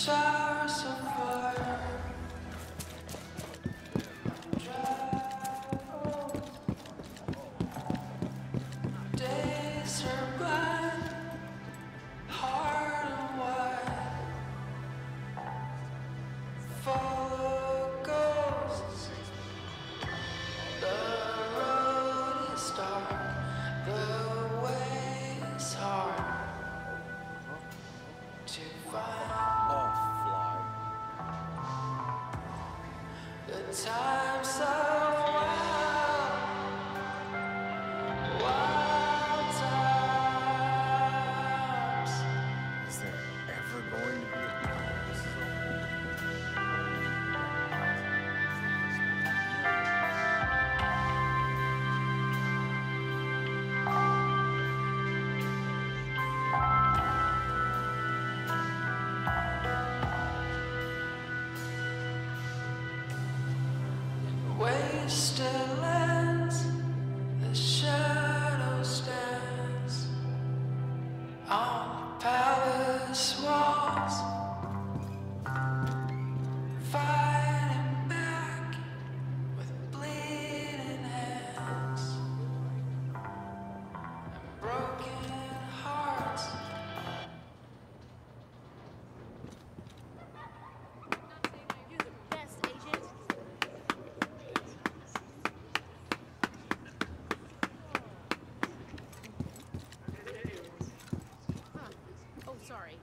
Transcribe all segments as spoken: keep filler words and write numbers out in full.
showers of fire. Days are blind, hard and wide, full of ghosts. The road is dark, the way is hard to find. The times are wild, wild times. Is there ever going to be a Wasted lands, the shadow stands on the palace walls, fighting back with bleeding hands and broken hearts. You're the best, Agent. Huh. Oh, sorry.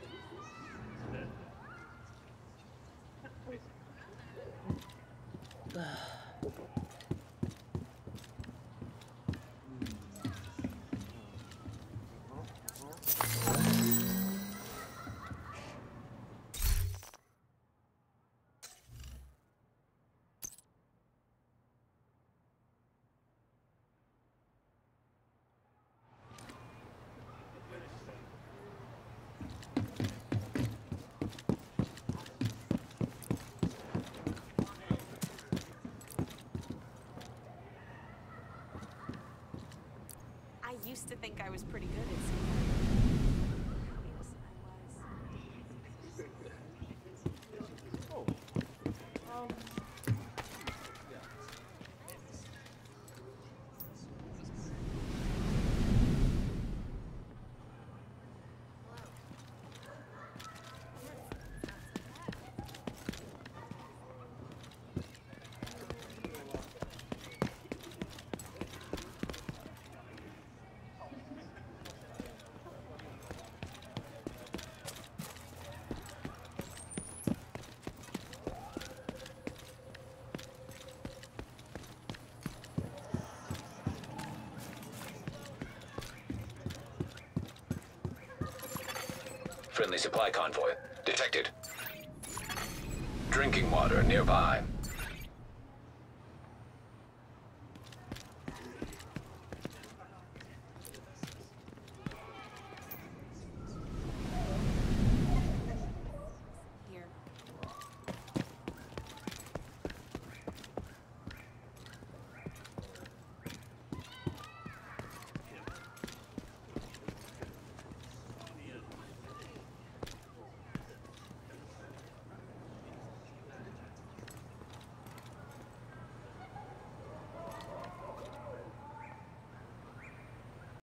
I used to think I was pretty good at singing. Yes, I was. Oh. Um. Friendly supply convoy detected. Drinking water nearby.